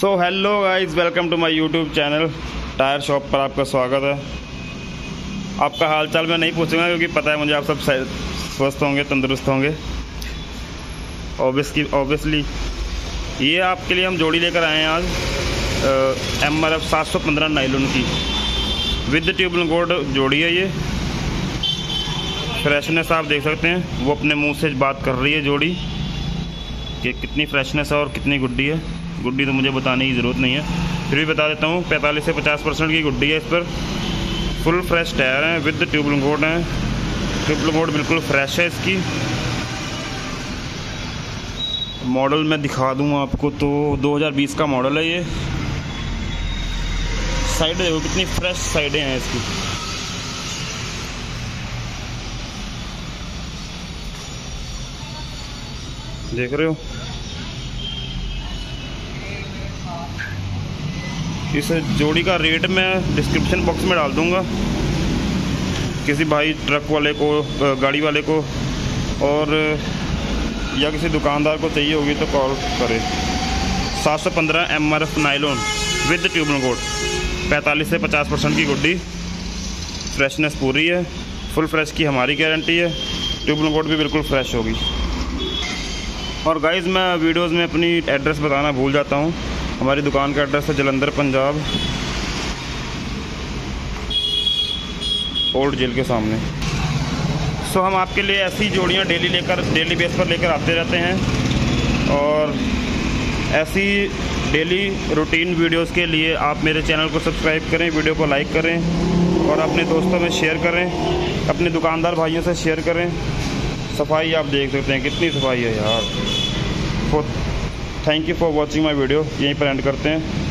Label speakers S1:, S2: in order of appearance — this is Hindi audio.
S1: So hello guys, welcome to my YouTube channel. Tyre shop पर आपका स्वागत है। आपका हाल चाल मैं नहीं पूछूंगा क्योंकि पता है मुझे आप सब स्वस्थ होंगे, तंदुरुस्त होंगे। ऑब्वियसली ये आपके लिए हम जोड़ी लेकर आए हैं आज MRF 715 नाइलॉन की विद ट्यूबल कोड जोड़ी है। ये फ्रेशनेस आप देख सकते हैं, वो अपने मुंह से बात कर रही है जोड़ी कि कितनी फ्रेशनेस है और कितनी गुड्डी है। गुड्डी तो मुझे बताने की ज़रूरत नहीं है, फिर भी बता देता हूँ। 45 से 50% की गुड्डी है इस पर। फुल फ्रेश टायर है, विद ट्यूबल कोड है। ट्यूबल कोड बिल्कुल फ्रेश है इसकी। मॉडल मैं दिखा दूँ आपको तो 2020 का मॉडल है ये। साइड देखो कितनी फ्रेश साइडें हैं इसकी। देख रहे हो। इस जोड़ी का रेट मैं डिस्क्रिप्शन बॉक्स में डाल दूंगा। किसी भाई ट्रक वाले को, गाड़ी वाले को और या किसी दुकानदार को चाहिए होगी तो कॉल करें। 715 MRF नाइलॉन विद ट्यूबल कोड, 45 से 50% की गुड्डी। फ्रेशनेस पूरी है, फुल फ्रेश की हमारी गारंटी है। ट्यूबल कोड भी बिल्कुल फ्रेश होगी। और गाइज़ मैं वीडियोस में अपनी एड्रेस बताना भूल जाता हूँ। हमारी दुकान का एड्रेस है जलंधर पंजाब, ओल्ड जेल के सामने। सो हम आपके लिए ऐसी जोड़ियाँ डेली बेस पर लेकर आते रहते हैं। और ऐसी डेली रूटीन वीडियोस के लिए आप मेरे चैनल को सब्सक्राइब करें, वीडियो को लाइक करें और अपने दोस्तों में शेयर करें, अपने दुकानदार भाइयों से शेयर करें। सफाई आप देख सकते हैं कितनी सफाई है यार। Thank you for watching my video. यहीं पर एंड करते हैं।